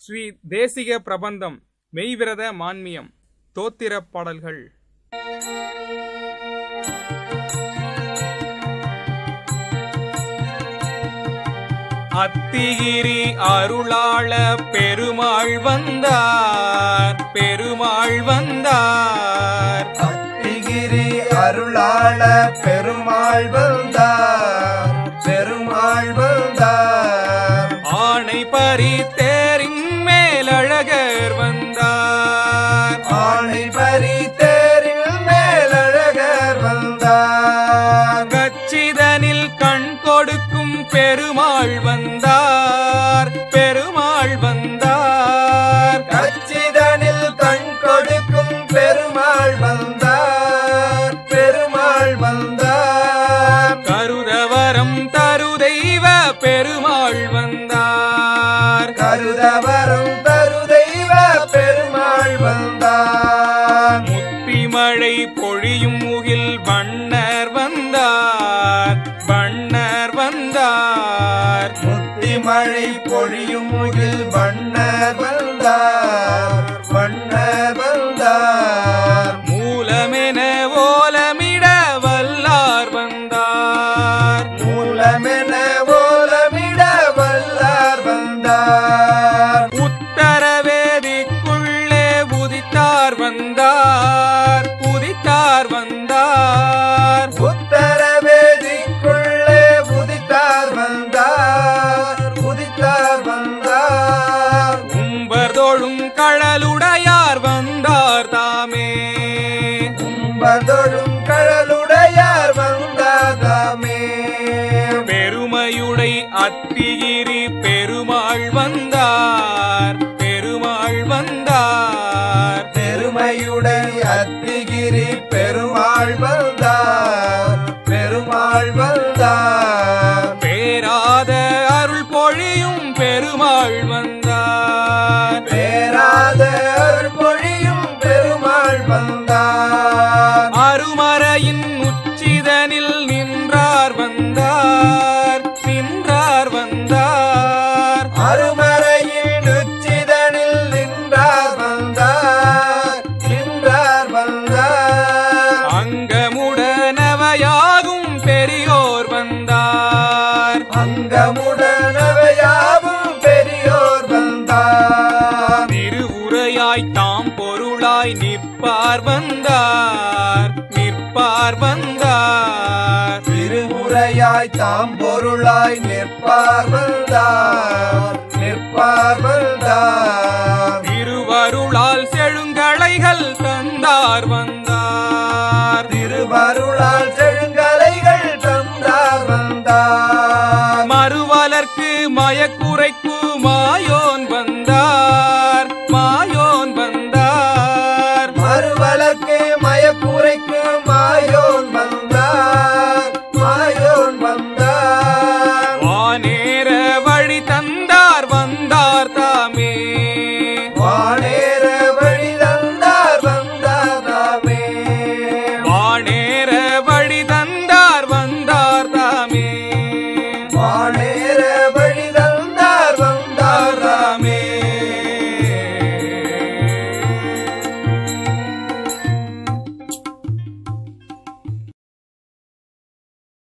ஸ்ரீ தேசிக பிரபந்தம் மெய்விரத மான்மியம் தோத்திர பாடல்கள். அத்திகிரி அருளாள பெருமாள் வந்தார், பெருமாள் வந்தார். அத்திகிரி அருளாள பெருமாள் வந்தார், பெருமாள் வந்தார். ஆணை பறி தேரின் மேலழகர் வந்தார், ஆணை பறி தேரில் மேலழகர் வந்தார். கச்சிதனில் கண் கொடுக்கும் பெருமாள் வந்தார், பெருமாள் வந்தார். கச்சிதனில் கண் கொடுக்கும் பெருமாள் வந்தார், பெருமாள் வந்தார். கருதவரம் தருதெய்வ பெருமாள் வந்தார், கருதவரம் தருதெய்வ பெருமாள் வந்தார். முத்திமழை பொழியும் முகில் வண்ணர் வந்தார், வண்ணர் வந்தார். முத்திமழை பொழியும் முகில் வண்ணர் வந்தார், வண்ணர் வந்தார். மூலமென ஓலமிட வல்லார் வந்தார், மூலமென ஓலமிட வல்லார் வந்தார். உத்தரவேதிக்குள்ளே உதித்தார் வந்தார், உதித்தார் வந்தார். உத்தரவேதிக்குள்ளே உதித்தார் வந்தார், உதித்தார் வந்தார். உம்பர்தோழும் கழலுடையார் வந்தார் தாமே, உம்பதொழும் கழலுடையார் வந்தார் தாமே. பெருமையுடை அத்திகிரி பெருமாள் வந்தார், பெருமாள் வந்தார். பெருமையுடை அத்திகிரி பெருமாள் வந்தார், பெருமாள் வந்தார். பேராத அருள் பொழியும் பெருமாள் வந்தார், பேராத அருள் பொழியும் பெருமாள் வந்தார். அருமறையின் உச்சிதனில் நின்றார் வந்தார், நின்றார் வந்தார். அருமறையின் உச்சிதனில் நின்றார் வந்தார், நின்றார் வந்தார். அங்கமுடனவையாகும் பெரியோர் வந்தார், அங்கமுடனவையாவும் பெரியோர் வந்தார். திருவுரையாய் தாம் பொருளாய் நிற்பார் வந்தார், நிற்பார் வந்தார். திருமுறையாய் தாம் பொருளாய் நிற்பார் வந்தார், நிற்பார் வந்தார்.